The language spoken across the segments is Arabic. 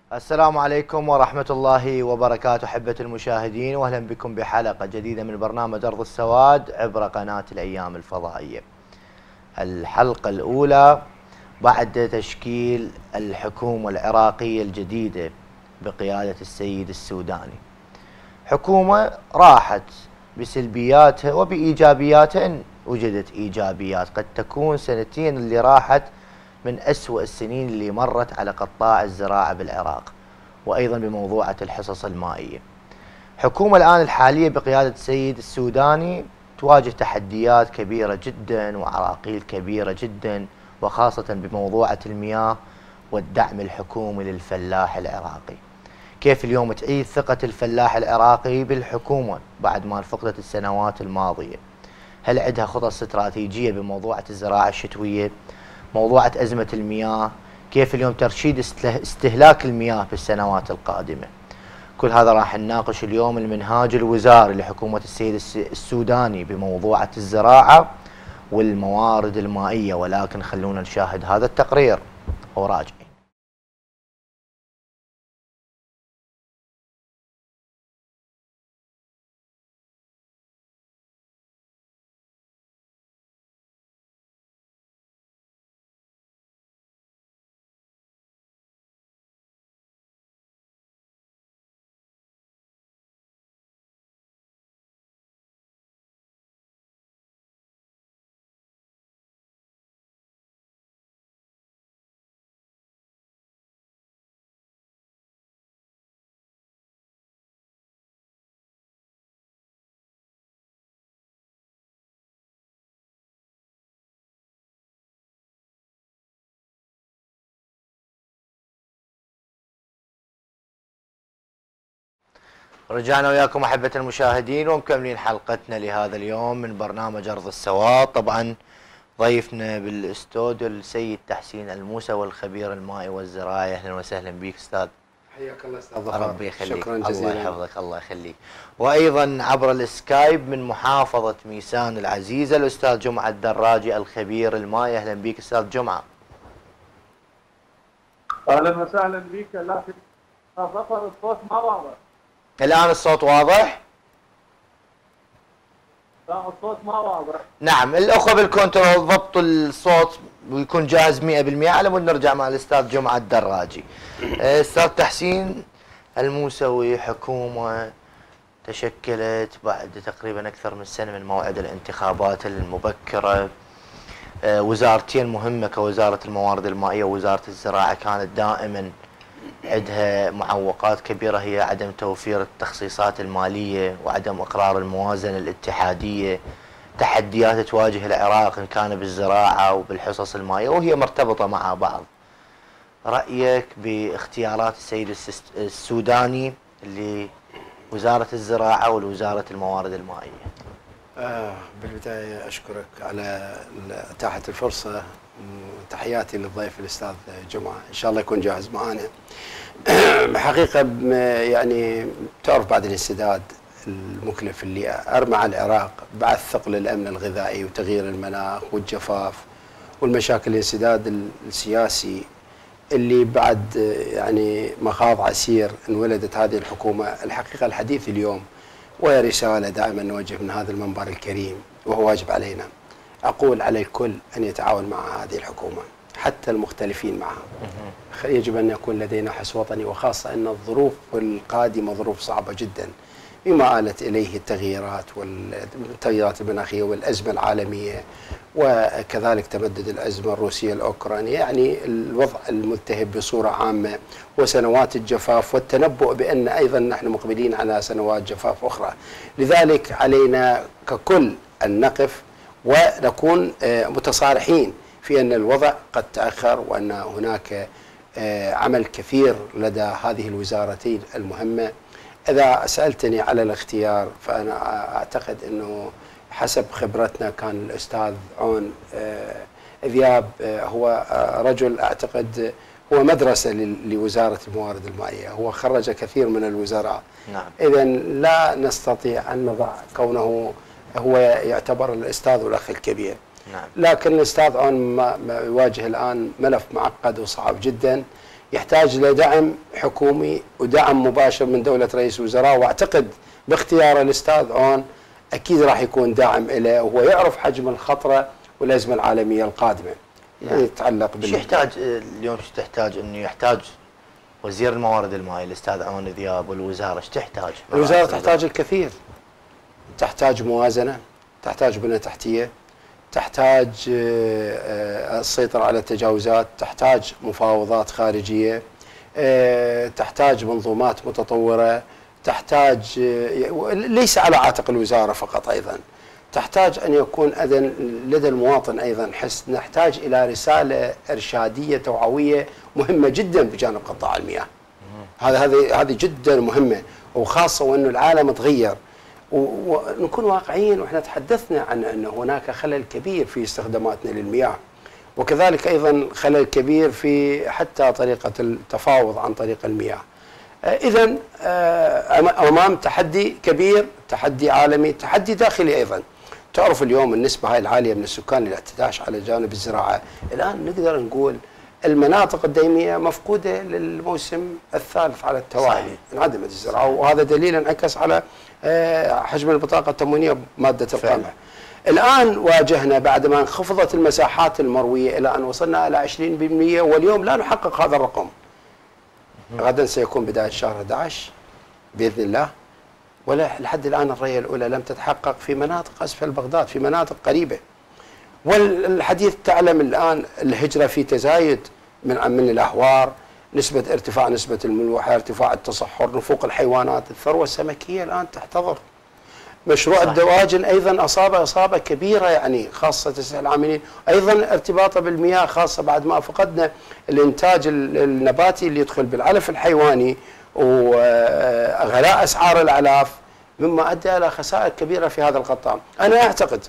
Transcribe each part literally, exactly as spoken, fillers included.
السلام عليكم ورحمة الله وبركاته أحبة المشاهدين، وأهلا بكم بحلقة جديدة من برنامج أرض السواد عبر قناة الأيام الفضائية. الحلقة الأولى بعد تشكيل الحكومة العراقية الجديدة بقيادة السيد السوداني. حكومة راحت بسلبياتها وبإيجابياتها، إن وجدت إيجابيات. قد تكون سنتين اللي راحت من أسوأ السنين اللي مرت على قطاع الزراعة بالعراق، وأيضا بموضوعة الحصص المائية. حكومة الآن الحالية بقيادة السيد السوداني تواجه تحديات كبيرة جدا وعراقيل كبيرة جدا، وخاصة بموضوعة المياه والدعم الحكومي للفلاح العراقي. كيف اليوم تعيد ثقة الفلاح العراقي بالحكومة بعد ما فقدت السنوات الماضية؟ هل عندها خطط استراتيجية بموضوعة الزراعة الشتوية؟ موضوعة أزمة المياه، كيف اليوم ترشيد استهلاك المياه في السنوات القادمة؟ كل هذا راح نناقش اليوم المنهاج الوزاري لحكومة السيد السوداني بموضوعة الزراعة والموارد المائية، ولكن خلونا نشاهد هذا التقرير وراجع. رجعنا وياكم أحبة المشاهدين ومكملين حلقتنا لهذا اليوم من برنامج أرض السواد. طبعا ضيفنا بالاستوديو السيد تحسين الموسوي والخبير المائي والزراعي. أهلا وسهلا بك أستاذ. حياك الله أستاذ. ربي يخليك. شكرا جزيلا. الله يحفظك الله يخليك. وأيضا عبر السكايب من محافظة ميسان العزيزة الأستاذ جمعة الدراجي الخبير المائي. أهلا بك أستاذ جمعة. اهلا وسهلا بك. لكن ظفر الصوت ما واضح. الآن الصوت واضح؟ لا الصوت ما واضح. نعم الأخوة بالكنترول ضبطوا الصوت ويكون جاهز مئة بالمئة على مود نرجع مع الأستاذ جمعة الدراجي. أستاذ تحسين الموسوي، حكومة تشكلت بعد تقريبا أكثر من سنة من موعد الانتخابات المبكرة. وزارتين مهمة كوزارة الموارد المائية ووزارة الزراعة كانت دائما عندها معوقات كبيرة، هي عدم توفير التخصيصات المالية وعدم إقرار الموازنة الاتحادية. تحديات تواجه العراق إن كان بالزراعة وبالحصص المائية وهي مرتبطة مع بعض. رأيك باختيارات السيد السوداني لوزارة الزراعة ولوزارة الموارد المائية؟ آه بالبداية أشكرك على إتاحة الفرصة، وتحياتي للضيف الأستاذ جمعة، إن شاء الله يكون جاهز معنا. بحقيقة يعني تعرف بعد الانسداد المكلف اللي أرمى على العراق بعد ثقل الأمن الغذائي وتغيير المناخ والجفاف والمشاكل الانسداد السياسي اللي بعد يعني مخاض عسير انولدت هذه الحكومة. الحقيقة الحديث اليوم وهي رسالة دائما نوجه من هذا المنبر الكريم، وهو واجب علينا. أقول على الكل أن يتعاون مع هذه الحكومة، حتى المختلفين معها. يجب أن يكون لدينا حس وطني، وخاصة أن الظروف القادمة ظروف صعبة جدا بما آلت إليه التغييرات والتغييرات المناخية والأزمة العالمية، وكذلك تمدد الأزمة الروسية الأوكرانية، يعني الوضع الملتهب بصورة عامة، وسنوات الجفاف والتنبؤ بأن أيضا نحن مقبلين على سنوات جفاف أخرى. لذلك علينا ككل أن نقف ونكون متصارحين في أن الوضع قد تأخر، وأن هناك عمل كثير لدى هذه الوزارتين المهمة. إذا سألتني على الاختيار فأنا أعتقد أنه حسب خبرتنا كان الأستاذ عون ذياب هو رجل أعتقد هو مدرسة لوزارة الموارد المائية، هو خرج كثير من الوزراء. نعم. إذا لا نستطيع أن نضع كونه هو يعتبر الأستاذ والأخ الكبير. نعم. لكن الأستاذ عون ما يواجه الآن ملف معقد وصعب جدا، يحتاج لدعم حكومي ودعم مباشر من دولة رئيس الوزراء، واعتقد باختيار الأستاذ عون أكيد راح يكون داعم له، وهو يعرف حجم الخطرة والأزمة العالمية القادمة. يعني يتعلق بال شو يحتاج اليوم؟ شو تحتاج؟ انه يحتاج وزير الموارد المائية الاستاذ عون ذياب والوزارة، ايش تحتاج؟ الوزارة تحتاج الكثير، تحتاج موازنة، تحتاج بنية تحتية، تحتاج السيطرة على التجاوزات، تحتاج مفاوضات خارجية، تحتاج منظومات متطورة، تحتاج ليس على عاتق الوزارة فقط، أيضا تحتاج أن يكون أذن لدى المواطن أيضا حس. نحتاج إلى رسالة إرشادية توعوية مهمة جدا بجانب قطاع المياه. هذا هذه هذه جدا مهمة، وخاصة وأنه العالم تغير، ونكون واقعيين. وإحنا تحدثنا عن أن هناك خلل كبير في استخداماتنا للمياه، وكذلك أيضا خلل كبير في حتى طريقة التفاوض عن طريق المياه. إذا أمام تحدي كبير، تحدي عالمي، تحدي داخلي أيضا. تعرف اليوم النسبة هاي العالية من السكان الاعتداش على جانب الزراعة، الآن نقدر نقول المناطق الديمية مفقودة للموسم الثالث على التوالي، انعدمت الزراعة، وهذا دليل انعكس على حجم البطاقة التموينية بمادة القمح. الآن واجهنا بعد ما انخفضت المساحات المروية إلى أن وصلنا إلى عشرين بالمئة، واليوم لا نحقق هذا الرقم. غدا سيكون بداية شهر أحد عشر بإذن الله، ولا لحد الآن الرية الأولى لم تتحقق في مناطق أسفل بغداد، في مناطق قريبة. والحديث تعلم الآن الهجرة في تزايد من من الأهوار، نسبة ارتفاع نسبة الملوحة، ارتفاع التصحر، نفوق الحيوانات، الثروة السمكية الآن تحتضر. مشروع صحيح. الدواجن أيضا أصاب إصابة كبيرة، يعني خاصة تسع العاملين، أيضا ارتباطه بالمياه، خاصة بعد ما فقدنا الإنتاج النباتي اللي يدخل بالعلف الحيواني وغلاء أسعار الأعلاف، مما أدى إلى خسائر كبيرة في هذا القطاع. أنا أعتقد،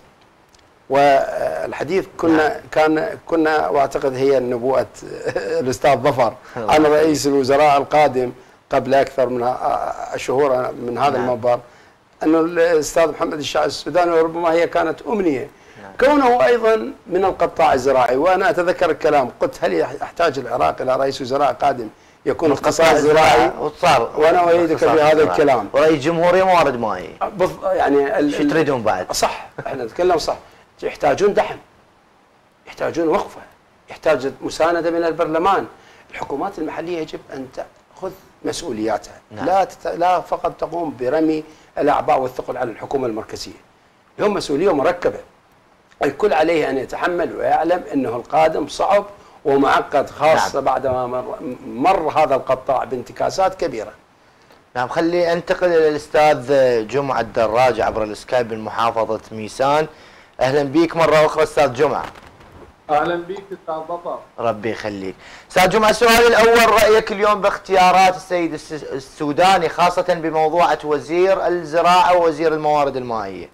والحديث كنا كان كنا واعتقد هي نبوءة الأستاذ ظفر عن رئيس الوزراء القادم قبل أكثر من شهور من هذا المنبر، أنه الأستاذ محمد الشاعر السوداني، وربما هي كانت أمنية كونه أيضا من القطاع الزراعي. وأنا أتذكر الكلام، قلت هل يحتاج العراق إلى رئيس وزراء قادم يكون القطاع الزراعي؟ وصار، وأنا أؤيدك بهذا الكلام. ورئيس جمهورية موارد مائية، يعني شو تريدون بعد؟ صح، احنا نتكلم صح. يحتاجون دعم، يحتاجون وقفة، يحتاج مساندة من البرلمان. الحكومات المحلية يجب أن تأخذ مسؤولياتها. نعم. لا تت... لا فقط تقوم برمي الأعباء والثقل على الحكومة المركزية. اليوم مسؤولية مركبة، الكل عليه أن يتحمل ويعلم أنه القادم صعب ومعقد، خاصة نعم. بعد ما مر... مر هذا القطاع بانتكاسات كبيرة. نعم. خلي انتقل الى الاستاذ جمعة الدراج عبر السكايب من محافظة ميسان. اهلا بيك مرة اخرى استاذ جمعة. اهلا بيك استاذ ظفر. ربي يخليك. استاذ جمعة، السؤال الاول، رايك اليوم باختيارات السيد السوداني خاصة بموضوعة وزير الزراعة ووزير الموارد المائية؟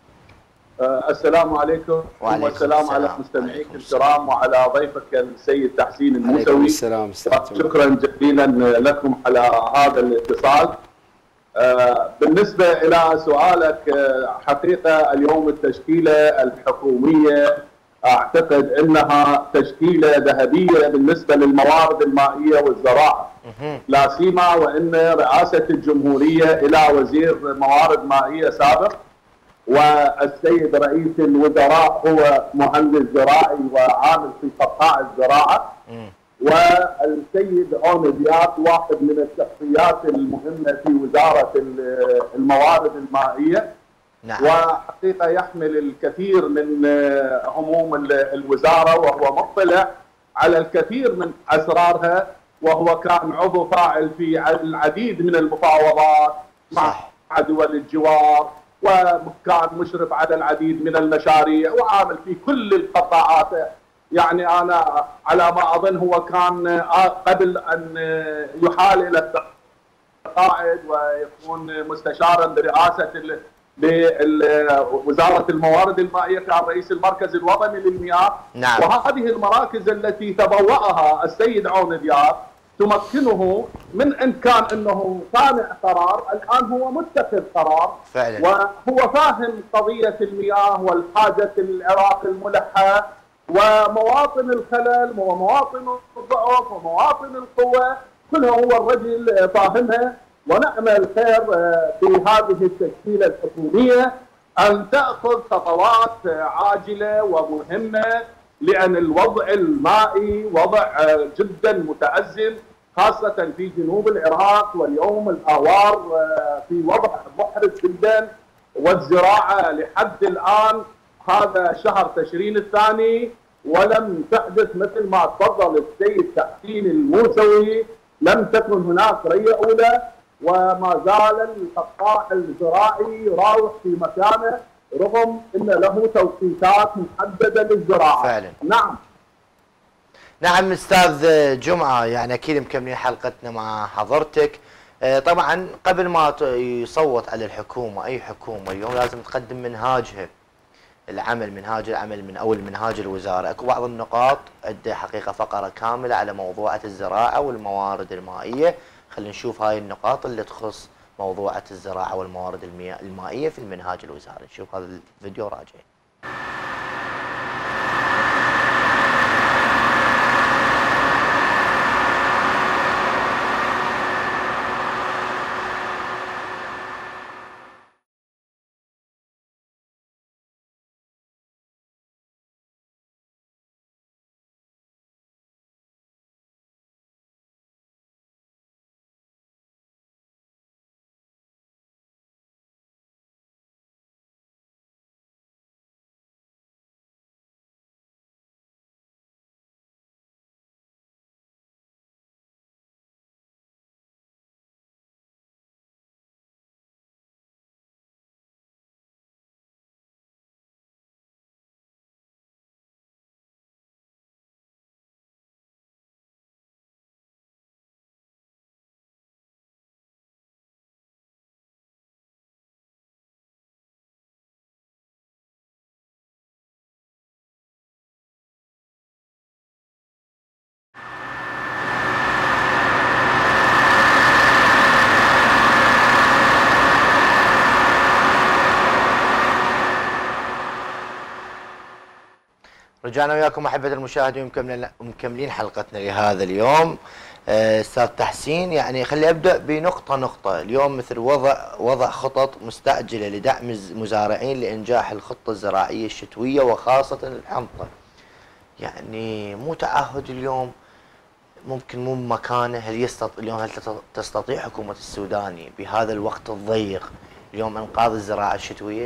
أه السلام عليكم والسلام على مستمعيك الكرام وعلى ضيفك السيد تحسين الموسوي. السلام. شكرا جزيلا لكم على هذا الاتصال. أه بالنسبة إلى سؤالك، حقيقة اليوم التشكيلة الحكومية أعتقد أنها تشكيلة ذهبية بالنسبة للموارد المائية والزراعة، لا سيما وأن رئاسة الجمهورية إلى وزير موارد مائية سابق، والسيد رئيس الوزراء هو مهندس زراعي وعامل في قطاع الزراعة، والسيد عون ذياب واحد من الشخصيات المهمة في وزارة الموارد المائية. نعم. وحقيقة يحمل الكثير من هموم الوزارة، وهو مطلع على الكثير من أسرارها، وهو كان عضو فاعل في العديد من المفاوضات مع دول الجوار، وكان مشرف على العديد من المشاريع، وعامل في كل القطاعات. يعني أنا على ما أظن هو كان قبل أن يحال إلى التقاعد ويكون مستشارا برئاسة بوزارة الموارد المائية، كان رئيس المركز الوطني للمياه. نعم. وهذه المراكز التي تبوأها السيد عون ذياب تمكنه من ان كان انه صانع قرار، الان هو متخذ قرار فعلا، وهو فاهم قضية المياه والحاجة العراق الملحة ومواطن الخلل ومواطن الضعف ومواطن القوة. كلها هو الرجل فاهمها. ونأمل خير في هذه التشكيلة الحكومية أن تأخذ خطوات عاجلة ومهمة، لأن الوضع المائي وضع جدا متأزم خاصة في جنوب العراق، واليوم الآوار في وضع محرج جدا، والزراعة لحد الآن هذا شهر تشرين الثاني ولم تحدث مثل ما تفضل السيد تحسين الموسوي، لم تكن هناك ري أولى، وما زال القطاع الزراعي يراوح في مكانه رغم أن له توقيتات محددة للزراعة. فعلا. نعم نعم استاذ جمعه، يعني اكيد مكملين حلقتنا مع حضرتك. طبعا قبل ما يصوت على الحكومه، اي حكومه اليوم لازم تقدم منهاجها العمل، منهاج العمل من اول منهاج الوزاره. اكو بعض النقاط ادى حقيقه فقره كامله على موضوعه الزراعه والموارد المائيه. خلينا نشوف هاي النقاط اللي تخص موضوعه الزراعه والموارد المائيه في المنهاج الوزاري. نشوف هذا الفيديو راجع. رجعنا وياكم احبه المشاهدين ومكملين حلقتنا لهذا اليوم. استاذ تحسين، يعني خلي ابدا بنقطه نقطه. اليوم مثل وضع وضع خطط مستعجله لدعم المزارعين لانجاح الخطه الزراعيه الشتويه وخاصه الحنطه. يعني مو تعهد اليوم، ممكن مو مكانه. هل يستطيع اليوم هل تستطيع حكومه السوداني بهذا الوقت الضيق اليوم انقاذ الزراعه الشتويه؟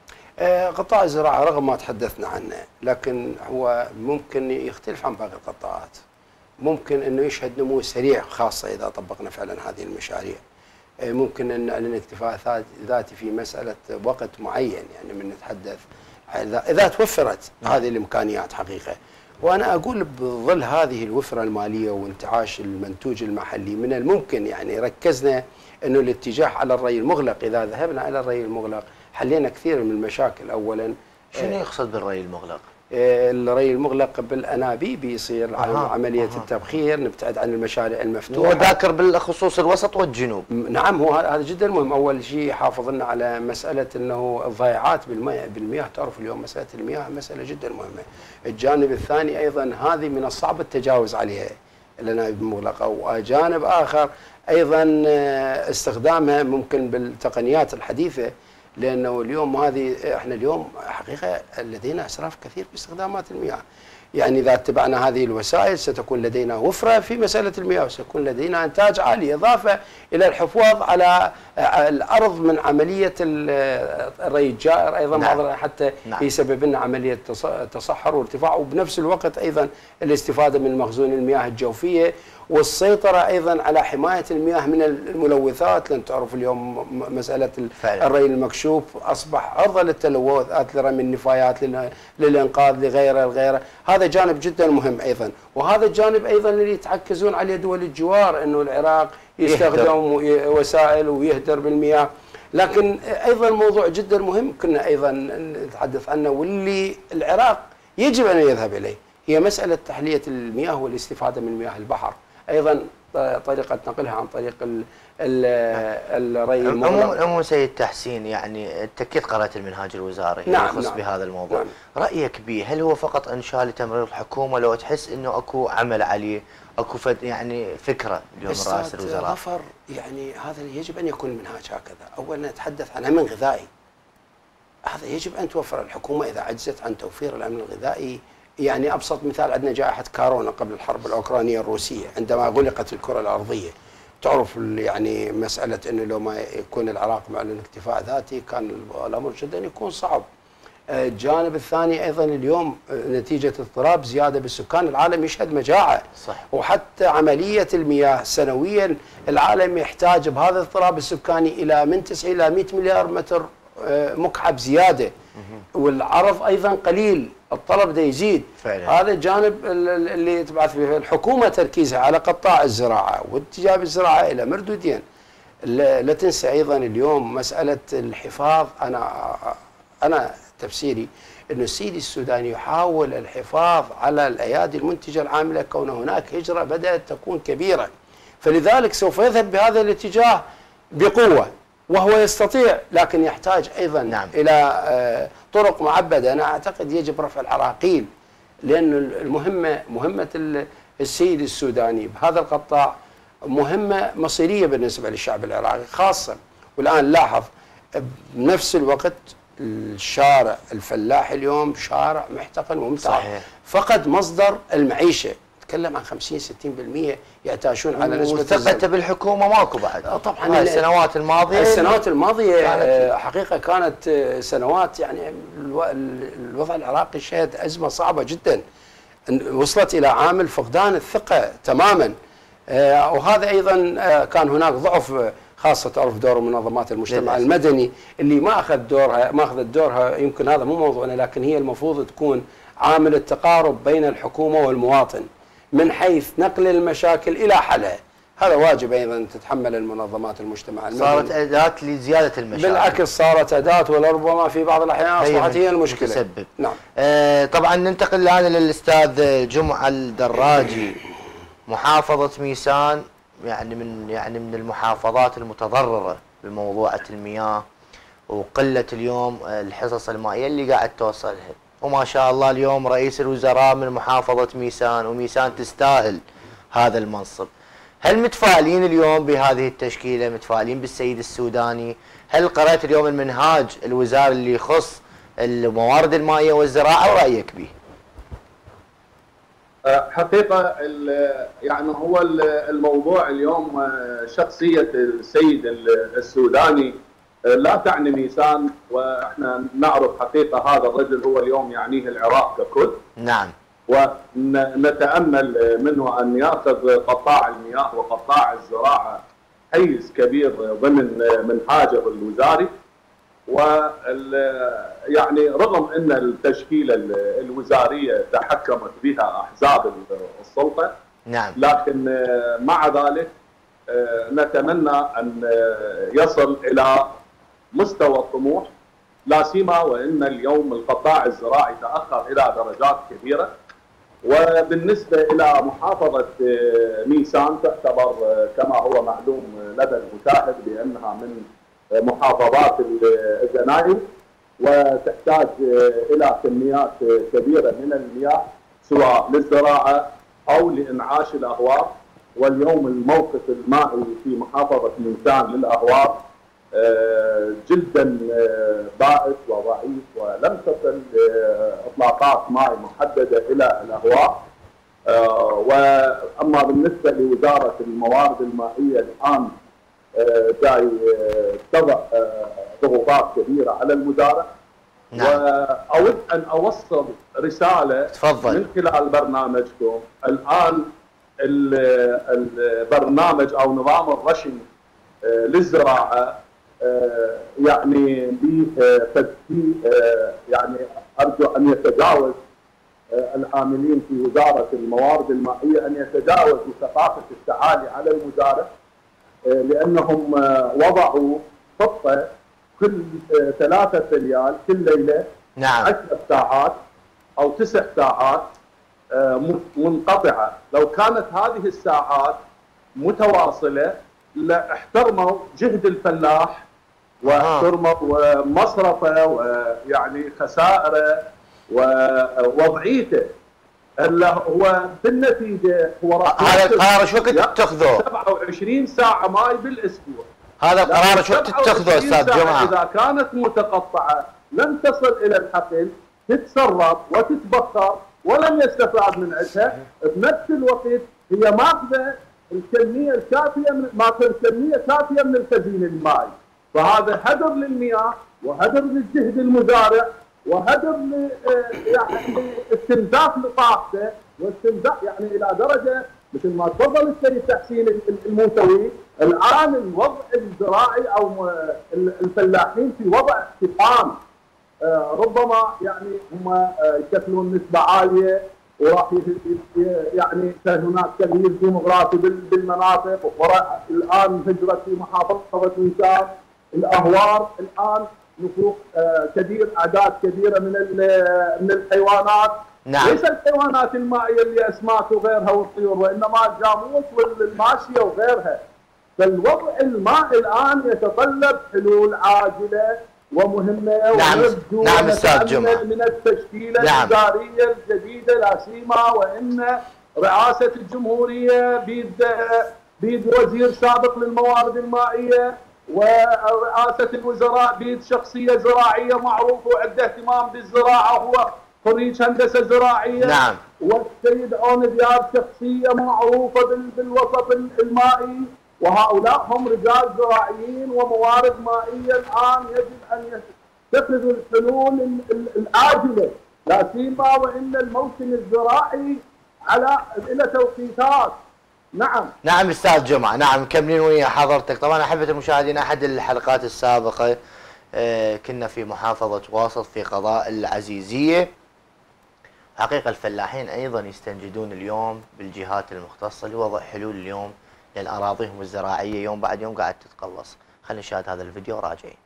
قطاع الزراعة رغم ما تحدثنا عنه، لكن هو ممكن يختلف عن باقي القطاعات. ممكن انه يشهد نمو سريع خاصة اذا طبقنا فعلا هذه المشاريع. ممكن ان نعلن اكتفاء ذاتي في مسألة وقت معين، يعني من نتحدث اذا توفرت هذه الامكانيات حقيقة. وانا اقول بظل هذه الوفرة المالية وانتعاش المنتوج المحلي، من الممكن يعني ركزنا انه الاتجاه على الري المغلق. اذا ذهبنا على الري المغلق حلينا كثير من المشاكل. اولا شنو يقصد بالري المغلق؟ الري المغلق بالانابيب يصير أه. عمليه أه. التبخير، نبتعد عن المشاريع المفتوحه. وذاكر بالخصوص الوسط والجنوب. نعم، هو هذا جدا مهم. اول شيء حافظنا على مساله انه الضيعات بالمياه بالمياه تعرف اليوم مساله المياه مساله جدا مهمه. الجانب الثاني ايضا هذه من الصعب التجاوز عليها الانابيب المغلقه، وجانب اخر ايضا استخدامها ممكن بالتقنيات الحديثه، لانه اليوم هذه احنا اليوم حقيقه لدينا اسراف كثير في استخدامات المياه. يعني اذا اتبعنا هذه الوسائل ستكون لدينا وفره في مساله المياه، وسيكون لدينا انتاج عالي، اضافه الى الحفاظ على الارض من عمليه الري الجائر ايضا. نعم. حتى نعم. يسبب لنا عمليه تصحر وارتفاع، وبنفس الوقت ايضا الاستفاده من مخزون المياه الجوفيه، والسيطرة أيضا على حماية المياه من الملوثات. لأن تعرف اليوم مسألة الري المكشوف أصبح عرضة للتلوثات، لرمي النفايات، للإنقاذ، لغيره لغيره. هذا جانب جدا مهم أيضا. وهذا الجانب أيضا اللي يتعكزون عليه دول الجوار، أنه العراق يستخدم وسائل ويهدر بالمياه. لكن أيضا موضوع جدا مهم كنا أيضا نتحدث عنه، واللي العراق يجب أن يذهب إليه، هي مسألة تحلية المياه والاستفادة من مياه البحر. أيضا طريقه نقلها عن طريق ال ال الري المغلق. عموما عموما سيد تحسين، يعني انت اكيد قرات المنهاج الوزاري نعم يخص نعم بهذا الموضوع. نعم. رايك به هل هو فقط انشاء لتمرير الحكومه، لو تحس انه اكو عمل عليه، اكو فد يعني فكره اليوم رئاسه الوزراء؟ ظفر، يعني هذا يجب ان يكون المنهاج هكذا. اولا نتحدث عن امن غذائي، هذا يجب ان توفر الحكومه. اذا عجزت عن توفير الامن الغذائي، يعني ابسط مثال عندنا جائحه كورونا قبل الحرب الاوكرانيه الروسيه عندما غلقت الكره الارضيه. تعرف يعني مساله انه لو ما يكون العراق معلن اكتفاء ذاتي كان الامر جدا يكون صعب. الجانب الثاني ايضا اليوم نتيجه اضطراب زياده بالسكان العالم يشهد مجاعه. صح. وحتى عمليه المياه سنويا العالم يحتاج بهذا الاضطراب السكاني الى من تسعين الى مئة مليار متر مكعب زياده. والعرض ايضا قليل، الطلب ده يزيد فعلا. هذا الجانب اللي تبعث فيه الحكومه تركيزها على قطاع الزراعه واتجاه الزراعه الى مردودين. لا تنسى ايضا اليوم مساله الحفاظ. انا انا تفسيري انه السيد السوداني يحاول الحفاظ على الايادي المنتجه العامله، كون هناك هجره بدات تكون كبيره، فلذلك سوف يذهب بهذا الاتجاه بقوه وهو يستطيع، لكن يحتاج ايضا نعم. الى طرق معبده. انا اعتقد يجب رفع العراقيل، لان المهمه مهمه السيد السوداني بهذا القطاع مهمه مصيريه بالنسبه للشعب العراقي خاصه. والان لاحظ بنفس الوقت الشارع الفلاحي اليوم شارع محتقن ومتعب، فقد مصدر المعيشه. نتكلم عن خمسين ستين بالمئة يعتاشون على نسبه ثقته بالحكومه ماكو بعد. طبعا السنوات الماضيه السنوات الماضيه كانت حقيقه كانت سنوات، يعني الوضع العراقي شهد ازمه صعبه جدا وصلت الى عامل فقدان الثقه تماما. وهذا ايضا كان هناك ضعف، خاصه تعرف دور منظمات المجتمع المدني اللي ما اخذ دورها ما اخذت دورها. يمكن هذا مو موضوعنا، لكن هي المفروض تكون عامل التقارب بين الحكومه والمواطن من حيث نقل المشاكل الى حلها. هذا واجب ايضا تتحمل المنظمات المجتمع المدني. صارت اداه لزياده المشاكل. بالعكس صارت اداه، ولربما في بعض الاحيان اصبحت هي المشكله. تسبب. نعم. آه طبعا ننتقل الان للاستاذ جمعه الدراجي، محافظه ميسان، يعني من يعني من المحافظات المتضرره بموضوع المياه وقله اليوم الحصص المائيه اللي قاعد توصلها، وما شاء الله اليوم رئيس الوزراء من محافظه ميسان، وميسان تستاهل هذا المنصب. هل متفائلين اليوم بهذه التشكيله؟ متفائلين بالسيد السوداني؟ هل قرأت اليوم المنهاج الوزاري اللي يخص الموارد المائيه والزراعه ورايك به؟ حقيقة يعني هو الموضوع اليوم شخصية السيد السوداني لا تعني ميسان، واحنا نعرف حقيقة هذا الرجل هو اليوم يعنيه العراق ككل. نعم. ونتأمل منه أن يأخذ قطاع المياه وقطاع الزراعة حيز كبير ضمن منهاجه الوزاري. ويعني رغم ان التشكيله الوزاريه تحكمت بها احزاب السلطه، نعم، لكن مع ذلك نتمنى ان يصل الى مستوى الطموح، لا سيما وان اليوم القطاع الزراعي تاخر الى درجات كبيره. وبالنسبه الى محافظه ميسان تعتبر كما هو معلوم لدى المشاهد بانها من محافظات الجنائب، وتحتاج الى كميات كبيره من المياه سواء للزراعه او لانعاش الاهوار. واليوم الموقف المائي في محافظه ميسان للاهوار جدا بائس وضعيف، ولم تصل اطلاقات ماء محدده الى الاهوار. واما بالنسبه لوزاره الموارد المائيه الان جاي تضع ضغوطات كبيره على المداره. نعم. واود ان اوصل رساله تفضل من خلال برنامجكم. الان البرنامج او نظام الرشن للزراعه يعني بتدخين، يعني ارجو ان يتجاوز العاملين في وزاره الموارد المائيه ان يتجاوزوا ثقافه التعالي على المداره، لانهم وضعوا خطه كل ثلاثة ريال كل ليله، نعم، عشر ساعات او تسع ساعات منقطعه. لو كانت هذه الساعات متواصله، لا احترموا جهد الفلاح واحترموا مصرفه ويعني خسائره ووضعيته. هلا هو بالنتيجه هو هذا القرار شو وقت تتخذه؟ سبعة وعشرين ساعه ماي بالاسبوع. هذا القرار شو وقت تتخذه استاذ جمعه؟ اذا كانت متقطعه لم تصل الى الحقل تتسرب وتتبخر ولم يستفاد من عندها، بنفس الوقت هي ماخذه الكميه الكافيه من ماخذه الكميه كافيه من الخزين المائي، فهذا هدر للمياه وهدر للجهد المزارع وهدر ل يعني استنزاف لطاقته واستنزاف يعني الى درجه مثل ما تفضل السيد تحسين الموسوي. الان الوضع الزراعي او الفلاحين في وضع احتقان، ربما يعني هم يشكلون نسبه عاليه وراح يعني هناك تغيير ديموغرافي بالمناطق، الان هجرت في محافظه نيسان الاهوار، الان نفوق كبير اعداد كبيره من من الحيوانات. نعم. ليس الحيوانات المائيه اللي اسماك وغيرها والطيور، وانما الجاموس والماشيه وغيرها. فالوضع المائي الان يتطلب حلول عاجله ومهمه. نعم. نعم استاذ جمعه. من التشكيله نعم. الاداريه الجديده لا سيما وان رئاسه الجمهوريه بيد بيد وزير سابق للموارد المائيه ورئاسه الوزراء بيد شخصيه زراعيه معروفه وعنده اهتمام بالزراعه، هو خريج هندسه زراعيه. نعم. والسيد عون دياب شخصيه معروفه بالوسط المائي، وهؤلاء هم رجال زراعيين وموارد مائيه. الان يجب ان يتخذوا الحلول العاجله لا سيما وان الموسم الزراعي على الى توقيتات. نعم. نعم استاذ جمعه، نعم مكملين ويا حضرتك. طبعا احبه المشاهدين، احد الحلقات السابقه آه كنا في محافظه واسط في قضاء العزيزيه. حقيقه الفلاحين ايضا يستنجدون اليوم بالجهات المختصه لوضع حلول اليوم لان اراضيهم الزراعيه يوم بعد يوم قاعد تتقلص. خلينا نشاهد هذا الفيديو وراجعين.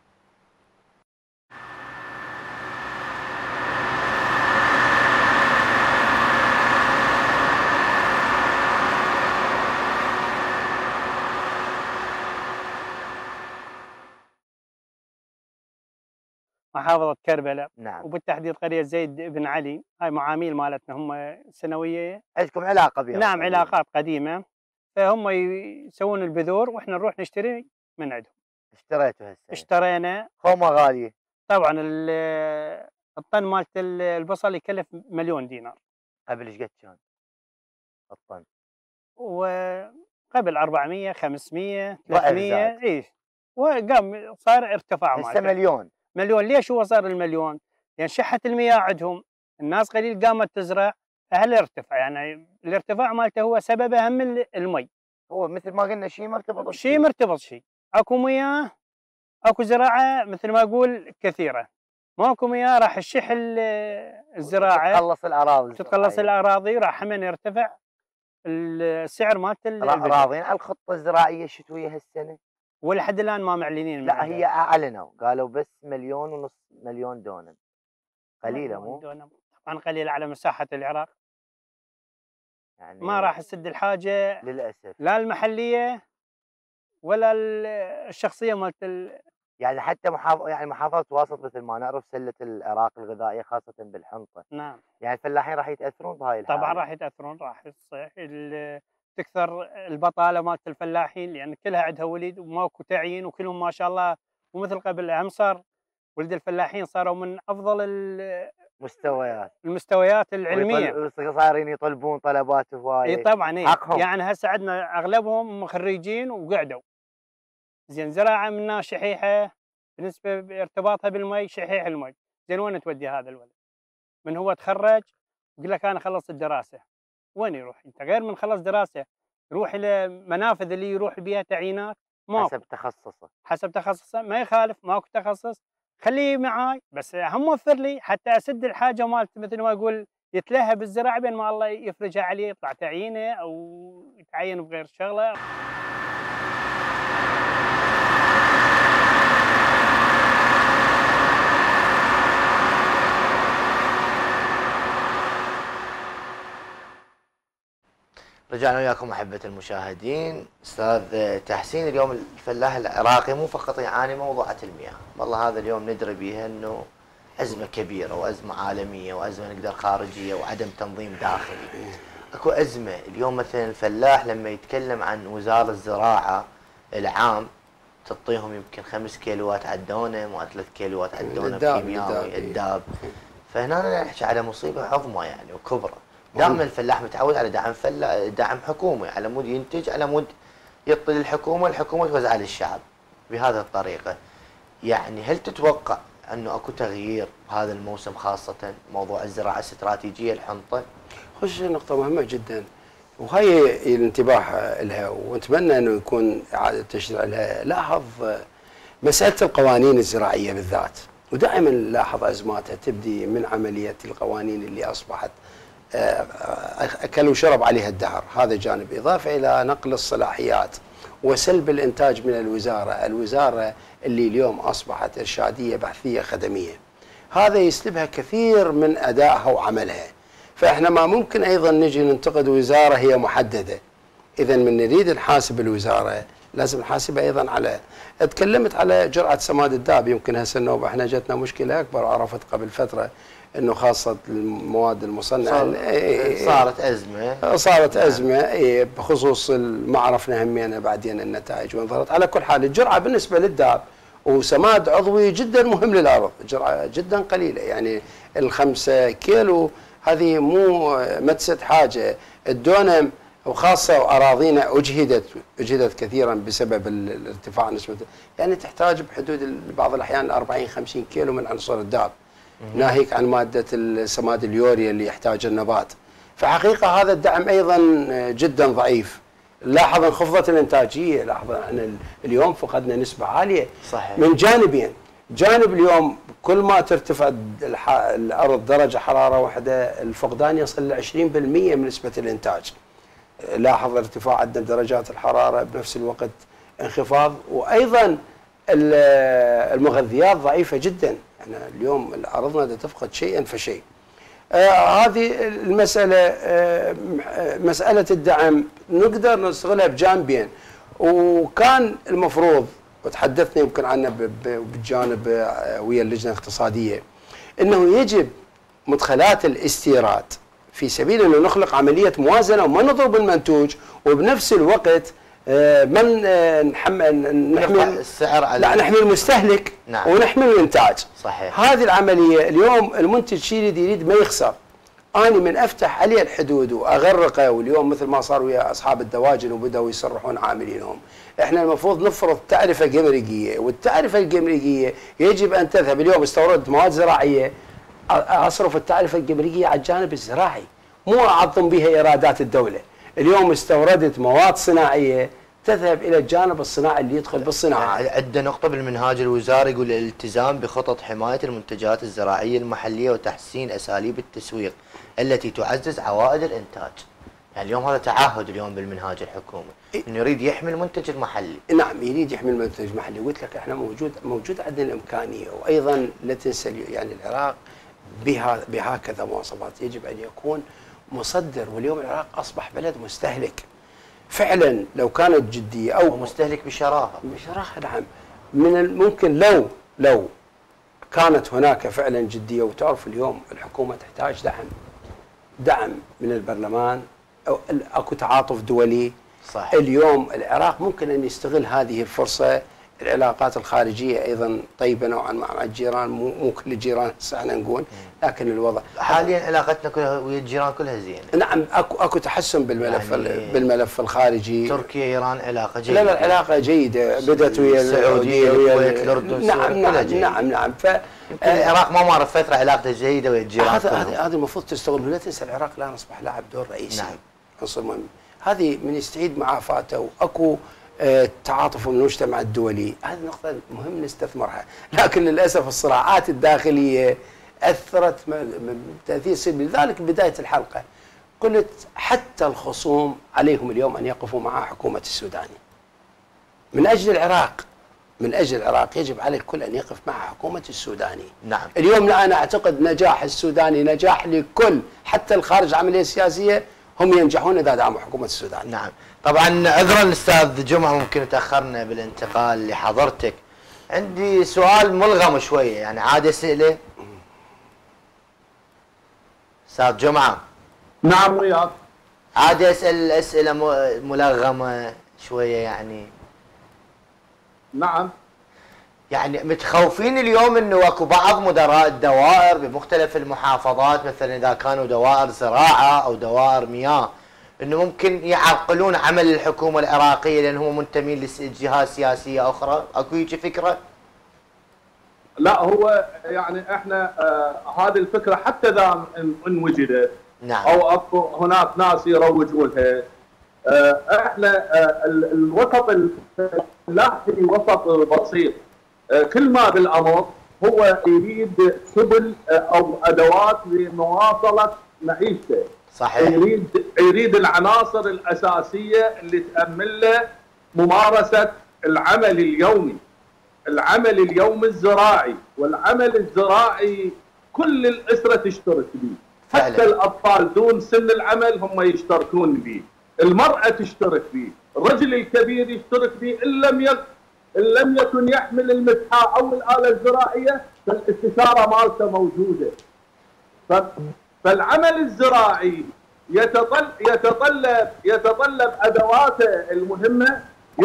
محافظة كربلاء. نعم. وبالتحديد قرية زيد بن علي، هاي معاميل مالتنا هم سنوية. عندكم علاقة بهم؟ نعم علاقات قديمة، فهم يسوون البذور واحنا نروح نشتري من عندهم. اشتريتوا هسه؟ اشترينا. خومة غالية؟ طبعا الطن مالت البصل يكلف مليون دينار. قبل ايش قد كان الطن؟ وقبل أربعمية خمسمية ثلاثمية اي، وقام صار ارتفاع هسه مليون. مليون. ليش هو صار المليون؟ لان يعني شحه المياه عندهم، الناس قليل قامت تزرع، فهل ارتفع يعني الارتفاع مالته هو سببه هم المي. هو مثل ما قلنا شيء مرتبط شيء مرتبط شيء، اكو مياه اكو زراعه مثل ما اقول كثيره، ماكو مياه راح تشح الزراعه، تتقلص الاراضي تتقلص الاراضي، راح من يرتفع السعر مالت راضين على الخطه الزراعيه الشتويه هالسنه؟ ولحد الان ما معلنين. لا هي اعلنوا قالوا بس مليون ونص مليون دونم. قليله مو؟ دونم طبعا قليله على مساحه العراق، يعني ما راح تسد الحاجه للاسف، لا المحليه ولا الشخصيه مالت ال... يعني حتى محافظه يعني محافظه واسط مثل ما نعرف سله العراق الغذائيه خاصه بالحنطه. نعم. يعني الفلاحين راح يتاثرون بهاي الحاله. طبعا راح يتاثرون، راح تصيح تكثر البطاله مالت الفلاحين لان كلها عندها وليد وماكو تعيين وكلهم ما شاء الله، ومثل قبل هم صار ولد الفلاحين صاروا من افضل المستويات المستويات العلميه، صايرين يطلبون طلبات هوايه. اي طبعا اي حقهم. يعني هسه عندنا اغلبهم خريجين وقعدوا. زين زراعه منها شحيحه بالنسبه بارتباطها بالمي، شحيح المي. زين وين تودي هذا الولد؟ من هو تخرج يقول لك انا خلصت الدراسه، وين يروح؟ انت غير من خلص دراسه يروح الى منافذ اللي يروح بها تعيينات، ماكو. حسب تخصصه حسب تخصصه ما يخالف، ماكو تخصص خليه معاي، بس هم موفر لي حتى اسد الحاجه مالت مثل ما يقول يتلهى بالزراعه بين ما الله يفرجها عليه يطلع تعيينه او يتعين بغير شغله. رجعنا وياكم احبه المشاهدين. استاذ تحسين، اليوم الفلاح العراقي مو فقط يعاني موضوعه المياه، والله هذا اليوم ندري بها انه ازمه كبيره وازمه عالميه وازمه نقدر خارجيه وعدم تنظيم داخلي. اكو ازمه اليوم مثلا الفلاح لما يتكلم عن وزاره الزراعه العام تعطيهم يمكن خمس كيلوات على الدونم وثلاث كيلوات على الدونم كيميائي الداب، فهنا نحكي على مصيبه عظمى يعني وكبرى. دائما الفلاح متعود على دعم فلا دعم حكومي، على مود ينتج، على مود يعطي للحكومه، الحكومه توزع للشعب بهذه الطريقه. يعني هل تتوقع انه اكو تغيير بهذا الموسم، خاصه موضوع الزراعه الاستراتيجيه الحنطه؟ خش نقطه مهمه جدا، وهي الانتباه لها، ونتمنى انه يكون اعاده تشريع لها. لاحظ مساله القوانين الزراعيه بالذات، ودائما نلاحظ ازماتها تبدي من عمليه القوانين اللي اصبحت اكل وشرب عليها الدهر، هذا جانب. اضافه الى نقل الصلاحيات وسلب الانتاج من الوزاره، الوزاره اللي اليوم اصبحت ارشاديه بحثيه خدميه، هذا يسلبها كثير من ادائها وعملها. فاحنا ما ممكن ايضا نجي ننتقد وزاره هي محدده. اذا من نريد نحاسب الوزاره لازم نحاسبها ايضا على. تكلمت على جرعه سماد الداب، يمكن هسه النوبه احنا جتنا مشكله اكبر، وعرفت قبل فتره انه خاصه المواد المصنعه صارت ازمه صارت ازمه بخصوص ما عرفنا همينا بعدين النتائج وانظرت. على كل حال الجرعه بالنسبه للداب وسماد عضوي جدا مهم للارض، جرعه جدا قليله، يعني الخمسة كيلو هذه مو متسد حاجه. الدونم وخاصه واراضينا اجهدت اجهدت كثيرا بسبب الارتفاع نسبه، يعني تحتاج بحدود بعض الاحيان أربعين خمسين كيلو من عنصر الداب، ناهيك عن ماده السماد اليوريا اللي يحتاج النبات. فحقيقه هذا الدعم ايضا جدا ضعيف. لاحظ انخفضت الانتاجيه، لاحظ ان اليوم فقدنا نسبه عاليه صحيح من جانبين. جانب اليوم كل ما ترتفع الارض درجه حراره واحده الفقدان يصل ل عشرين بالمئة من نسبه الانتاج. لاحظ ارتفاع عندنا درجات الحراره، بنفس الوقت انخفاض، وايضا المغذيات ضعيفه جدا. احنا اليوم ارضنا تفقد شيئا فشيء. آه هذه المساله آه مساله الدعم نقدر نستغلها بجانبين، وكان المفروض وتحدثنا يمكن عنه بالجانب ويا اللجنه الاقتصاديه انه يجب مدخلات الاستيراد في سبيل انه نخلق عمليه موازنه وما نضرب المنتوج، وبنفس الوقت من نحمل نحمي السعر على لا نحمي المستهلك نعم. ونحمي الانتاج. صحيح. هذه العمليه اليوم المنتج شيء يريد يريد ما يخسر. انا من افتح عليه الحدود واغرقه، واليوم مثل ما صار ويا اصحاب الدواجن وبداوا يسرحون عاملينهم، احنا المفروض نفرض تعرفه جمركيه، والتعرفه الجمركيه يجب ان تذهب. اليوم استورد مواد زراعيه، اصرف التعرفه الجمركيه على الجانب الزراعي، مو اعظم بها ايرادات الدوله. اليوم استوردت مواد صناعيه تذهب الى الجانب الصناعي اللي يدخل بالصناعه. عندنا نقطه بالمنهاج الوزاري يقول الالتزام بخطط حمايه المنتجات الزراعيه المحليه وتحسين اساليب التسويق التي تعزز عوائد الانتاج. يعني اليوم هذا تعهد اليوم بالمنهاج الحكومي انه يريد يحمي المنتج المحلي. نعم يريد يحمي المنتج المحلي، قلت لك احنا موجود موجود عندنا الامكانيه، وايضا لا تنسى يعني العراق بها بهكذا مواصفات يجب ان يكون مصدر، واليوم العراق اصبح بلد مستهلك. فعلا لو كانت جديه او مستهلك بشراهه بشراهه نعم، من الممكن لو لو كانت هناك فعلا جديه. وتعرف اليوم الحكومه تحتاج دعم دعم من البرلمان، أو اكو تعاطف دولي. صح. اليوم العراق ممكن ان يستغل هذه الفرصه. العلاقات الخارجيه ايضا طيبه نوعا ما مع الجيران، مو مو كل الجيران هسه احنا نقول، لكن الوضع حاليا علاقتنا كلها ويا الجيران كلها زينه. نعم اكو اكو تحسن بالملف يعني بالملف الخارجي. تركيا ايران علاقه جيده. لا لا العلاقه جيده، بدات ويا السعوديه الكويت الاردن. نعم نعم نعم نعم. ف العراق ما مر فتره علاقته جيده ويا الجيران. هذا هذا هذا المفروض تستغل. لا تنسى العراق الان اصبح لاعب دور رئيسي. نعم. عنصر مهم. هذه من يستعيد معافاته واكو التعاطف من المجتمع الدولي، هذه نقطة مهم نستثمرها. لكن للأسف الصراعات الداخلية أثرت تأثير سلبي. لذلك بداية الحلقة قلت حتى الخصوم عليهم اليوم أن يقفوا مع حكومة السوداني من أجل العراق. من أجل العراق يجب على الكل أن يقف مع حكومة السوداني. نعم. اليوم لا أنا أعتقد نجاح السوداني نجاح لكل، حتى الخارج عملية سياسية هم ينجحون اذا دعموا حكومه السودان. نعم، طبعا عذرا استاذ جمعه ممكن تاخرنا بالانتقال لحضرتك. عندي سؤال ملغم شويه، يعني عاد اساله استاذ جمعه. نعم وياك. عاد اسال اسئله ملغمه شويه يعني. نعم. يعني متخوفين اليوم انه اكو بعض مدراء الدوائر بمختلف المحافظات، مثلا اذا كانوا دوائر زراعه او دوائر مياه، انه ممكن يعرقلون عمل الحكومه العراقيه لان هم منتمين لجهات سياسيه اخرى، اكو هيك فكره؟ لا، هو يعني احنا آه هذه الفكره حتى اذا ان وجدت نعم او اكو هناك ناس يروجوا لها، آه احنا آه الوسط الفلاحي وسط بسيط، آه كل ما بالامر هو يريد سبل آه او ادوات لمواصله معيشته. صحيح. يريد يريد العناصر الاساسيه اللي تامن له ممارسه العمل اليومي. العمل اليومي الزراعي، والعمل الزراعي كل الاسره تشترك به، حتى الاطفال دون سن العمل هم يشتركون به، المراه تشترك به، الرجل الكبير يشترك به، ان لم يكن ان لم يكن يحمل المسحه او الاله الزراعيه فالاستشاره مالته موجوده. فالعمل الزراعي يتطلب يتطلب يتطلب ادواته المهمه،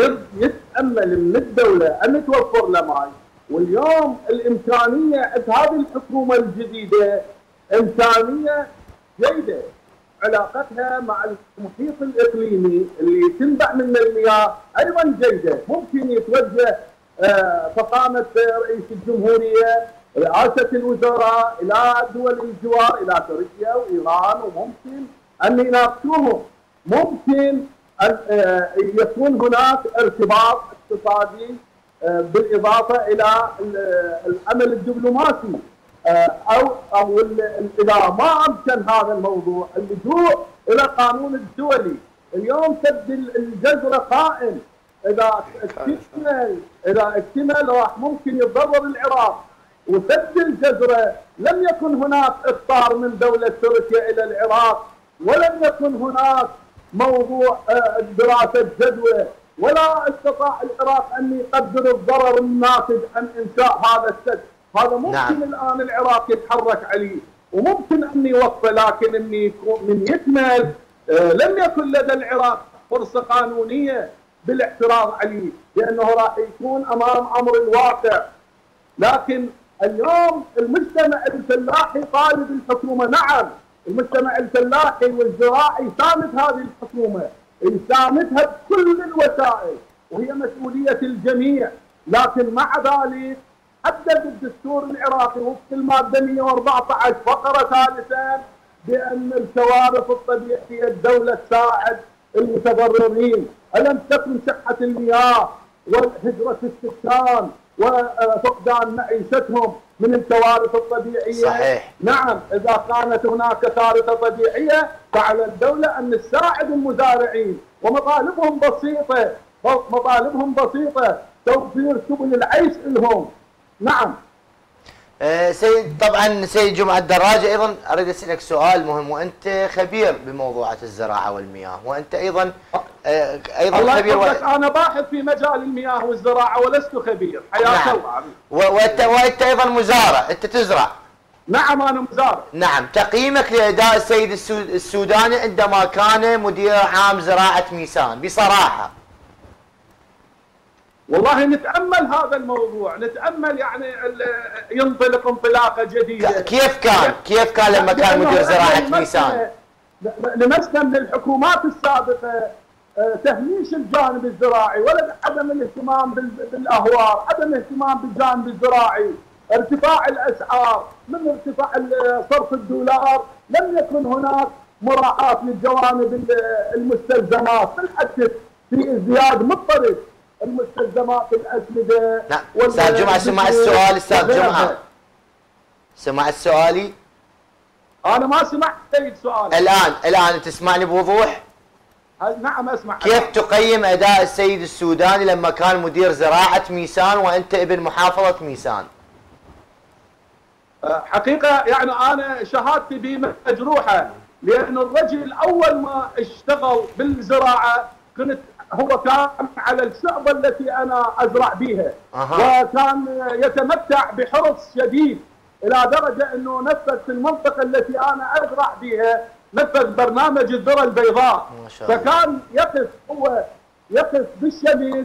يتامل من الدوله ان توفر له ماي، واليوم الامكانيه هذه الحكومه الجديده امكانيه جيده، علاقتها مع المحيط الاقليمي اللي تنبع منه المياه ايضا جيده، ممكن يتوجه آه فخامه رئيس الجمهوريه رئاسه الوزراء الى دول الجوار الى تركيا وايران، وممكن ان يناقشوهم، ممكن أن يكون هناك ارتباط اقتصادي بالاضافه الى العمل الدبلوماسي، او او اذا ما امكن هذا الموضوع اللجوء الى قانون الدولي. اليوم سد الجزره قائم، اذا اكتمل اذا اكتمل راح ممكن يتضرر العراق، وسد الجزره لم يكن هناك اخطار من دوله تركيا الى العراق، ولم يكن هناك موضوع دراسه جدوى، ولا استطاع العراق ان يقدر الضرر الناتج عن انشاء هذا السد، هذا ممكن نعم. الان العراق يتحرك عليه وممكن ان يوفى، لكن ان يكون من يكمل آه لم يكن لدى العراق فرصه قانونيه بالاعتراض عليه، لانه راح يكون امام امر الواقع. لكن اليوم المجتمع الفلاحي طالب الحكومه، نعم المجتمع الفلاحي والزراعي يساند هذه الحكومه، يساندها بكل الوسائل وهي مسؤوليه الجميع، لكن مع ذلك حدد الدستور العراقي وفق الماده مئة وأربعة عشر فقره ثالثا بان الكوارث الطبيعيه الدوله تساعد المتضررين، الم تكن صحه المياه وهجره السكان وفقدان معيشتهم من الكوارث الطبيعيه. صحيح. نعم، اذا كانت هناك كارثه طبيعيه فعلى الدوله ان تساعد المزارعين، ومطالبهم بسيطه، مطالبهم بسيطه، توفير سبل العيش لهم. نعم. أه سيد طبعا سيد جمعه الدراجي، ايضا اريد اسالك سؤال مهم، وانت خبير بموضوعات الزراعه والمياه، وانت ايضا أه ايضا الله خبير و... انا باحث في مجال المياه والزراعه ولست خبير، حياك نعم. الله. وانت وانت ايضا مزارع، انت تزرع. نعم انا مزارع. نعم، تقييمك لاداء السيد السوداني عندما كان مدير عام زراعه ميسان بصراحه؟ والله نتامل هذا الموضوع، نتامل يعني ينطلق انطلاقه جديده. كيف كان؟ كيف كان لما كان مدير زراعه ميسان؟ لمسنا من الحكومات السابقه تهميش الجانب الزراعي، ولا عدم الاهتمام بالاهوار، عدم الاهتمام بالجانب الزراعي، ارتفاع الاسعار، من ارتفاع صرف الدولار لم يكن هناك مراعاه للجوانب المستلزمات، بالعكس في ازدياد مضطرد المستلزمات الاسمده. نعم استاذ جمعه سمع السؤال، استاذ جمعه سمع السؤالي؟ انا ما سمعت سيد سؤال. الان الان تسمعني بوضوح؟ نعم اسمع. كيف تقيم اداء السيد السوداني لما كان مدير زراعه ميسان وانت ابن محافظه ميسان؟ حقيقه يعني انا شهادتي به مجروحه، لأن الرجل أول ما اشتغل بالزراعة كنت هو كان على الشعبة التي أنا أزرع بها، أه. وكان يتمتع بحرص شديد إلى درجة أنه نفذ في المنطقة التي أنا أزرع بها نفذ برنامج الذرة البيضاء، ما شاء الله. فكان يقف هو يقف بالشمس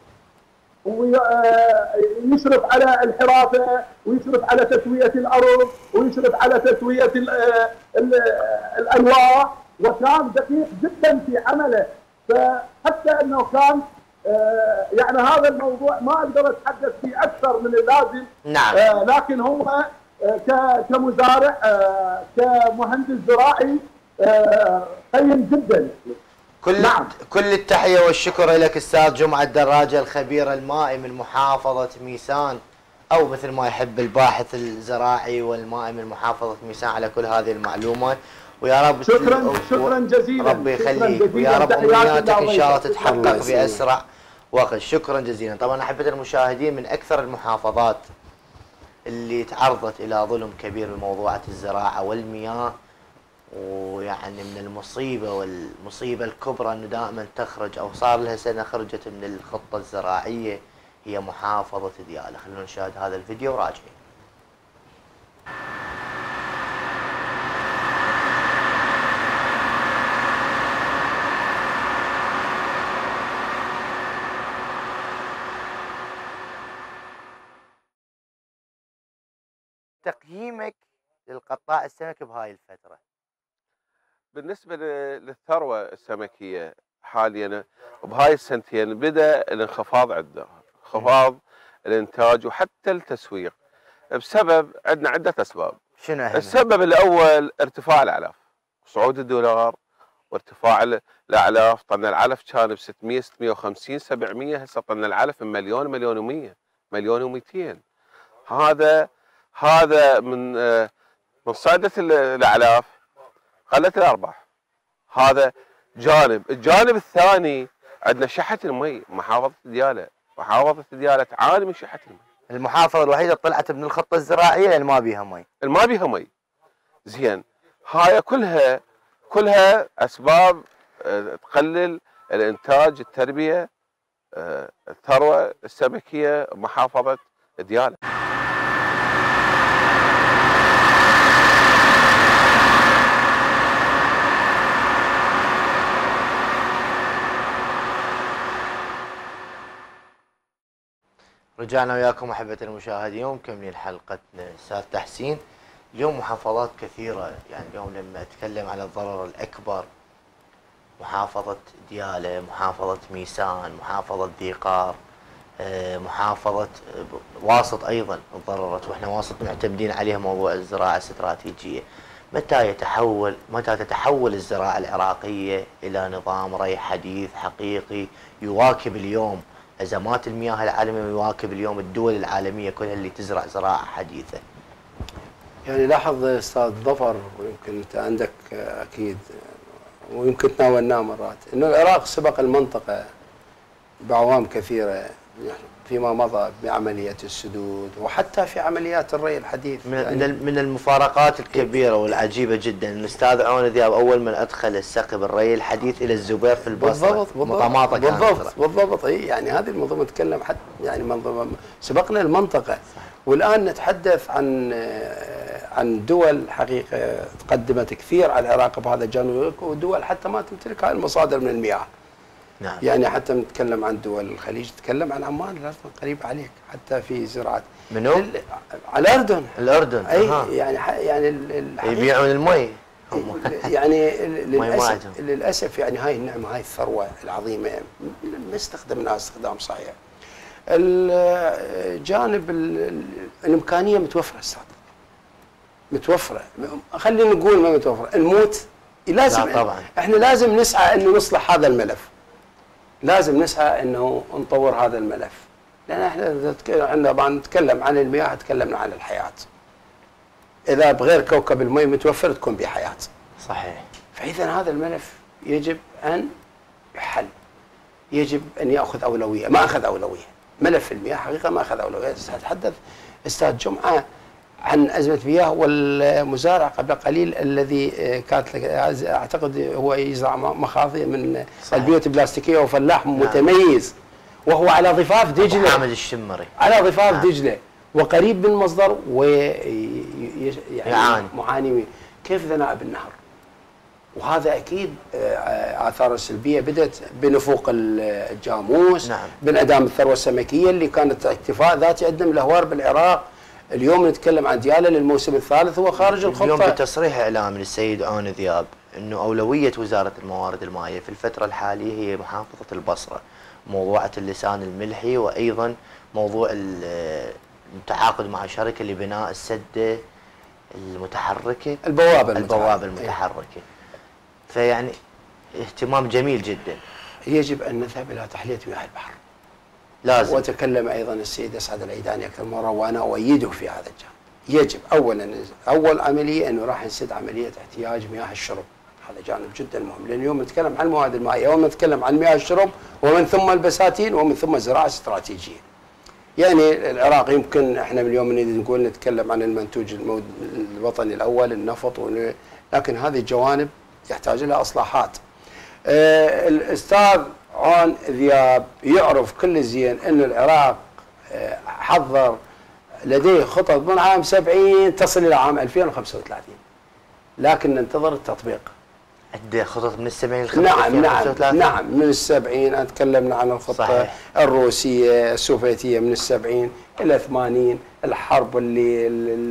ويشرف على الحرافة ويشرف على تسوية الأرض ويشرف على تسوية ال ال الأنواع، وكان دقيق جدا في عمله. فحتى أنه كان يعني هذا الموضوع ما أقدر أتحدث فيه أكثر من اللازم. نعم. لكن هو كمزارع كمهندس زراعي قيم جدا. كل نعم. كل التحية والشكر لك أستاذ جمعة الدراجة الخبير المائي من محافظة ميسان، أو مثل ما يحب الباحث الزراعي والمائي من محافظة ميسان، على كل هذه المعلومات. ويا رب شكرا شكرا جزيلا، ربي يخليك، ويا رب أمنياتك إن شاء الله تتحقق بأسرع وقت. شكرا جزيلا. طبعا أحبة المشاهدين، من أكثر المحافظات اللي تعرضت إلى ظلم كبير بموضوعة الزراعة والمياه، ويعني من المصيبة والمصيبة الكبرى أنه دائما تخرج أو صار لها سنة خرجت من الخطة الزراعية هي محافظة ديالى. خلونا نشاهد هذا الفيديو وراجعين. تقييمك للقطاع السمك بهاي الفترة؟ بالنسبة للثروة السمكية حاليا بهاي السنتين بدأ الانخفاض عندنا، انخفاض الانتاج وحتى التسويق بسبب عندنا عدة أسباب. شنو أهم؟ السبب الأول ارتفاع الأعلاف، صعود الدولار وارتفاع الأعلاف. طن العلف كان ب ستمية ستمية وخمسين سبعمية، هسه طن العلف من مليون مليون ومية مليون ومئتين. هذا هذا من من صعدة الأعلاف قلت الأرباح. هذا جانب. الجانب الثاني عندنا شحة المي. محافظة ديالى محافظة ديالى تعاني من شحة المي. المحافظة الوحيدة طلعت من الخطة الزراعية اللي ما بيها مي. اللي ما بيها مي. زين، هاي كلها كلها أسباب تقلل الإنتاج، التربية، الثروة السمكية محافظة ديالى. رجعنا وياكم أحبة المشاهدين ومكملين حلقتنا. أستاذ تحسين، اليوم محافظات كثيرة، يعني اليوم لما أتكلم على الضرر الأكبر محافظة ديالى، محافظة ميسان، محافظة ذي قار، محافظة واسط أيضا تضررت، وإحنا واسط معتمدين عليها موضوع الزراعة الاستراتيجية. متى يتحول متى تتحول الزراعة العراقية إلى نظام ري حديث حقيقي يواكب اليوم أزمات المياه العالمية ويواكب اليوم الدول العالمية كلها اللي تزرع زراعة حديثة؟ يعني لاحظ أستاذ ظفر، ويمكن أنت عندك أكيد ويمكن تناولناه مرات، أنه العراق سبق المنطقة بعوام كثيرة فيما مضى بعملية السدود وحتى في عمليات الري الحديث. من يعني من المفارقات الكبيرة والعجيبة جدا الأستاذ عون ذياب أول من أدخل السقي بالري الحديث إلى الزبير في البصرة. بالضبط بالضبط بالضبط, بالضبط اي يعني هذه المنظومة نتكلم حتى يعني منظومة سبقنا المنطقة. والآن نتحدث عن عن دول حقيقة تقدمت كثير على العراق بهذا الجانب، ودول حتى ما تمتلك هاي المصادر من المياه. نعم. يعني حتى نتكلم عن دول الخليج، نتكلم عن عمان، الأردن قريب عليك حتى في زراعة. منو؟ على الأردن. الأردن. أي أه. يعني يعني يبيعون المي. يعني للأسف للأسف يعني هاي النعمة، هاي الثروة العظيمة ما استخدمناها استخدام صحيح. الجانب الإمكانية متوفرة أستاذ، متوفرة. خلينا نقول ما متوفرة، الموت لازم. لا طبعا. احنا لازم نسعى انه نصلح هذا الملف، لازم نسعى انه نطور هذا الملف، لان احنا عندما نتكلم عن المياه تكلمنا عن الحياه. اذا بغير كوكب المي متوفر تكون بحياه. صحيح. فاذا هذا الملف يجب ان يحل، يجب ان ياخذ اولويه، ما اخذ اولويه. ملف المياه حقيقه ما اخذ اولويه. اتحدث استاذ جمعه عن ازمه مياه، والمزارع قبل قليل الذي كانت اعتقد هو يزرع مخاضي من صحيح. البيوت البلاستيكيه وفلاح نعم. متميز، وهو على ضفاف دجله، حامد الشمري على ضفاف نعم. دجله وقريب من المصدر ويعني معاني. كيف ذناء بالنهر؟ وهذا اكيد اثاره السلبيه بدات بنفوق الجاموس نعم. بانعدام الثروه السمكيه اللي كانت اكتفاء ذاتي عندنا من الاهوار بالعراق. اليوم نتكلم عن دياله للموسم الثالث هو خارج الخطه. اليوم بتصريح اعلامي للسيد عون ذياب انه اولويه وزاره الموارد المائيه في الفتره الحاليه هي محافظه البصره، موضوعه اللسان الملحي، وايضا موضوع التعاقد مع شركه لبناء السده المتحركه البوابه البوابه المتحركه. فيعني اهتمام جميل جدا. يجب ان نذهب الى تحليه مياه البحر. لازم. وتكلم ايضا السيد اسعد العيداني اكثر مره وانا اؤيده في هذا الجانب. يجب اولا اول عمليه انه راح نسد عمليه احتياج مياه الشرب، هذا جانب جدا مهم، لان اليوم نتكلم عن المواد المائيه ومن نتكلم عن مياه الشرب ومن ثم البساتين ومن ثم الزراعه الاستراتيجيه. يعني العراق يمكن احنا من اليوم نريد نقول نتكلم عن المنتوج الوطني الاول النفط، لكن هذه الجوانب يحتاج لها اصلاحات. آه الاستاذ عون ذياب يعرف كل زين ان العراق آه حضر لديه خطط من عام سبعين تصل الى عام ألفين وخمسة وثلاثين، لكن ننتظر التطبيق. عنده خطط من السبعين ل نعم نعم نعم من السبعين. تكلمنا عن الخطه صحيح. الروسيه السوفيتيه من السبعين الى ثمانين، الحرب اللي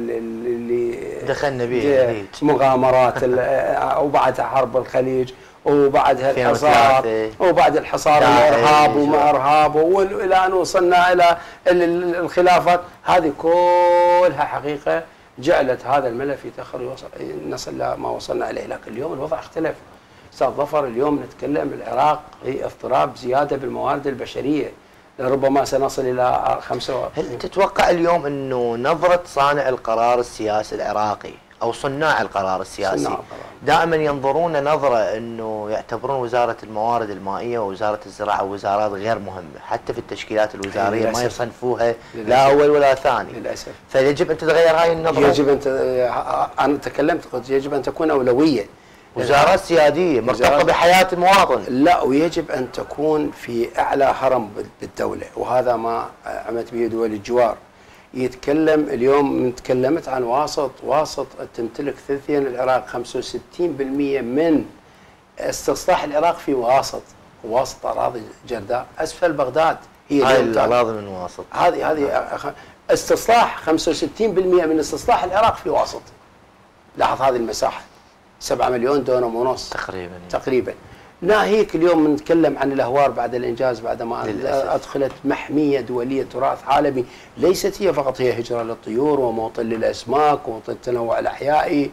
اللي دخلنا بها مغامرات وبعدها حرب الخليج وبعدها الحصار وبعد الحصار الارهاب وما ارهاب والى ان وصلنا الى الخلافات. هذه كلها حقيقه جعلت هذا الملف يتاخر نصل الى ما وصلنا اليه، لكن اليوم الوضع اختلف. استاذ ظفر اليوم نتكلم العراق هي اضطراب زياده بالموارد البشريه، لربما سنصل الى خمسة. هل تتوقع اليوم انه نظره صانع القرار السياسي العراقي او صناع القرار السياسي صناع القرار. دائما ينظرون نظره انه يعتبرون وزاره الموارد المائيه ووزاره الزراعه وزارات غير مهمه، حتى في التشكيلات الوزاريه للأسف. ما يصنفوها للأسف. لا اول ولا ثاني للاسف. فيجب ان تتغير هاي النظره. يجب ان ت... انا تكلمت قلت يجب ان تكون اولويه، وزارات سياديه مرتبطه بحياه المواطن. لا، ويجب ان تكون في اعلى هرم بالدوله، وهذا ما عملت به دول الجوار. يتكلم اليوم تكلمت عن واسط، واسط تمتلك ثلثين العراق، خمسة وستين بالمئة من استصلاح العراق في واسط، واسط اراضي جرداء اسفل بغداد هي هاي الاراضي من واسط. هذه هذه استصلاح خمسة وستين بالمئة من استصلاح العراق في واسط. لاحظ هذه المساحه سبعة مليون دونم ونص تقريبا تقريبا. ناهيك اليوم نتكلم عن الاهوار بعد الانجاز، بعد ما للأسف. ادخلت محميه دوليه تراث عالمي، ليست هي فقط هي هجره للطيور وموطن للاسماك وموطن للتنوع الاحيائي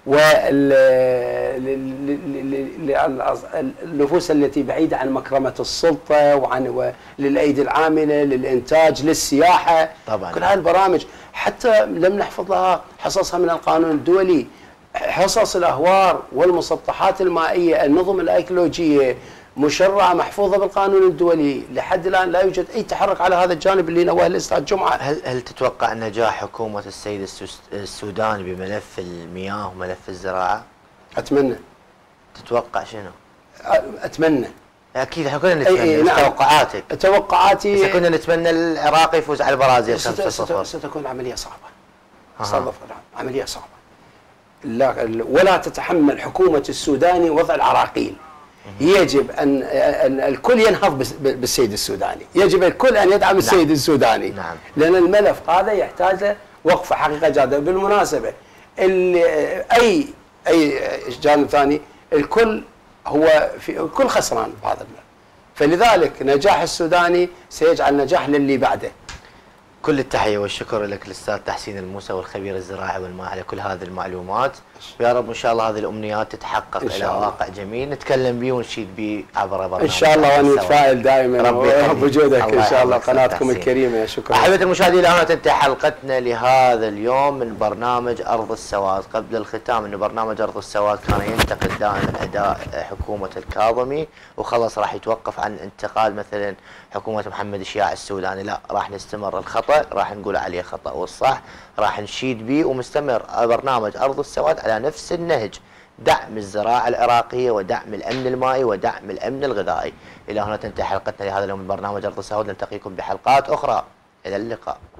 والنفوس التي بعيده عن مكرمه السلطه وعن للايدي العامله للانتاج للسياحه طبعا. كل هذه البرامج حتى لم نحفظ لها حصصها من القانون الدولي. حصص الاهوار والمسطحات المائيه النظم الايكولوجيه مشرعه محفوظه بالقانون الدولي، لحد الان لا يوجد اي تحرك على هذا الجانب اللي نواه الاستاذ جمعه. هل هل تتوقع نجاح حكومه السيد السوداني بملف المياه وملف الزراعه؟ اتمنى. تتوقع شنو؟ اتمنى. اكيد احنا كلنا نتمنى. أي نعم. توقعاتك؟ توقعاتي بس كنا نتمنى العراق يفوز على البرازيل خمسة صفر. ستكون عمليه صعبه. أه. عمليه صعبه. لا ولا تتحمل حكومة السوداني وضع العراقيل. يجب أن, أن الكل ينهض بالسيد السوداني، يجب الكل أن يدعم نعم. السيد السوداني نعم. لأن الملف هذا يحتاج وقفة حقيقة جادة. بالمناسبة اللي أي أي جانب ثاني الكل هو في الكل خسران بهذا الملف، فلذلك نجاح السوداني سيجعل نجاح للي بعده. كل التحية والشكر لك الأستاذ تحسين الموسى والخبير الزراعي والماء على كل هذه المعلومات. ويا رب ان شاء الله هذه الامنيات تتحقق الى واقع جميل نتكلم به ونشيد به عبر برنامج ان شاء الله، وانا نتفائل دائما بوجودك ان شاء الله قناتكم الكريمه. شكرا. احبتي المشاهدين، الى هنا تنتهي حلقتنا لهذا اليوم من برنامج ارض السواد. قبل الختام، انه برنامج ارض السواد كان ينتقد دائما اداء حكومه الكاظمي، وخلص راح يتوقف عن انتقال مثلا حكومه محمد الشياع السوداني. لا، راح نستمر. الخطا راح نقول عليه خطا، والصح راح نشيد به، ومستمر برنامج ارض السواد على نفس النهج: دعم الزراعه العراقيه ودعم الامن المائي ودعم الامن الغذائي. الى هنا تنتهي حلقتنا لهذا اليوم من برنامج ارض السواد. نلتقيكم بحلقات اخرى. الى اللقاء.